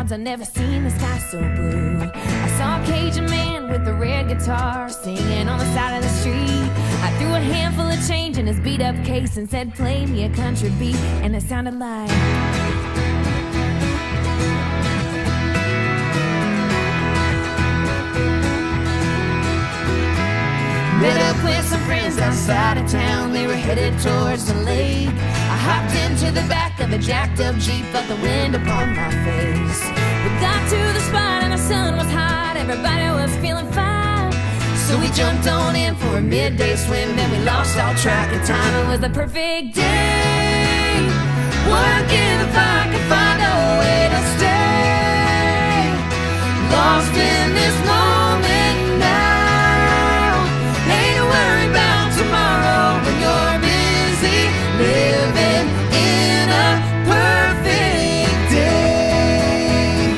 clouds, I've never seen the sky so blue. I saw a Cajun man with a red guitar singing on the side of the street. I threw a handful of change in his beat up case and said, play me a country beat, and it sounded like met up with some friends outside of town. They were headed towards the lake. I hopped into the back of a jacked up Jeep, felt the wind upon my face. We got to the spot and the sun was hot. Everybody was feeling fine. So we jumped on in for a midday swim. Then we lost all track of time. It was the perfect day. Wouldn't give if I could find a way to stay lost in this moment now. Ain't to worry about tomorrow when you're busy living in a perfect day.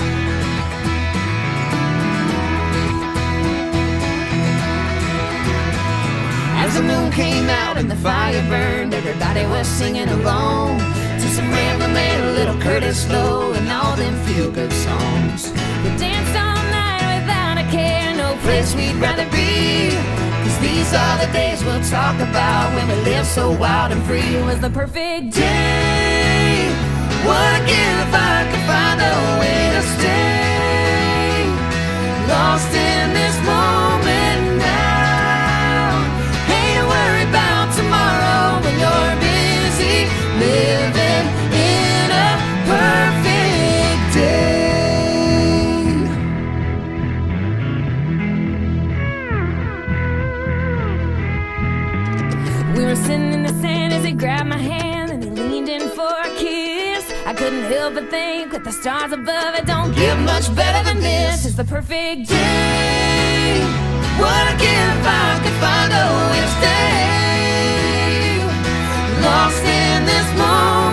As the moon came out and the fire burned, everybody was singing along to some Rambling Man, a little Curtis Lowe, and all them feel-good songs. We danced all night without a care, no place we'd rather be. Cause these are the days we'll talk about when we live so wild and free. It was the perfect day. Wouldn't give if I could find a way to stay lost in this moment now. Ain't to worry about tomorrow when you're busy living in a perfect day. We were sitting in the sand as he grabbed my hand and he leaned in for a kiss. I couldn't help but think with the stars above, it don't get much better than this. It's the perfect day. Wouldn't give if I could find a way to stay lost in this moment.